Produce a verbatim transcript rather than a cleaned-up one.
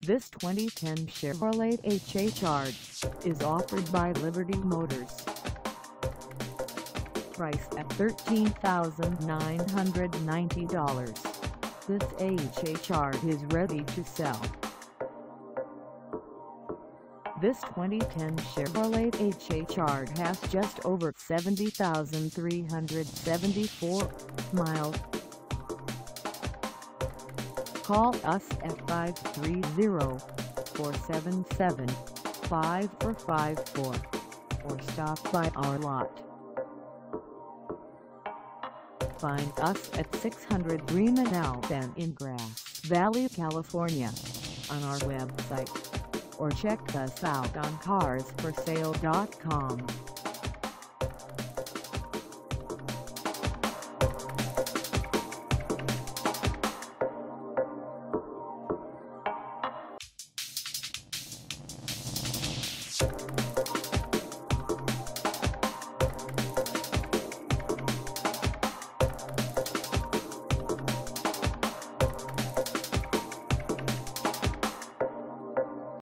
This twenty ten Chevrolet H H R is offered by Liberty Motors. Priced at thirteen thousand nine hundred ninety dollars, this H H R is ready to sell. This twenty ten Chevrolet H H R has just over seventy thousand three hundred seventy-four miles. Call us at five three zero, four seven seven, five four five four or stop by our lot. Find us at six hundred FREEMAN Avenue in Grass Valley, California on our website, or check us out on cars for sale dot com.